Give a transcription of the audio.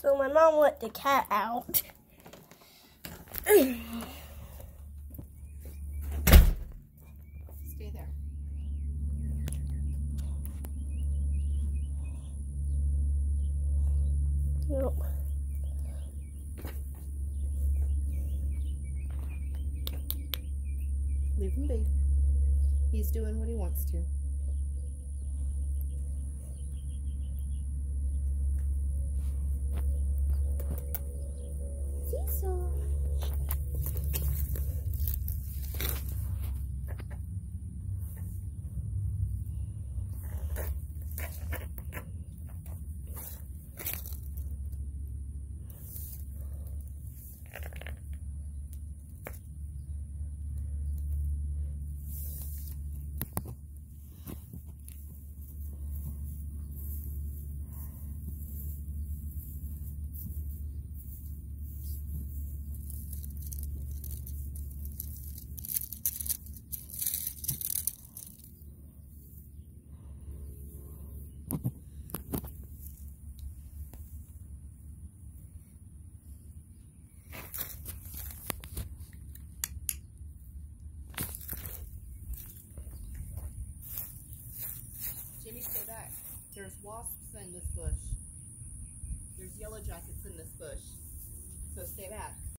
So my mom let the cat out. Stay there. Nope. Leave him be. He's doing what he wants to. Cecil. Jimmy, stay back. There's wasps in this bush. There's yellow jackets in this bush. So stay back.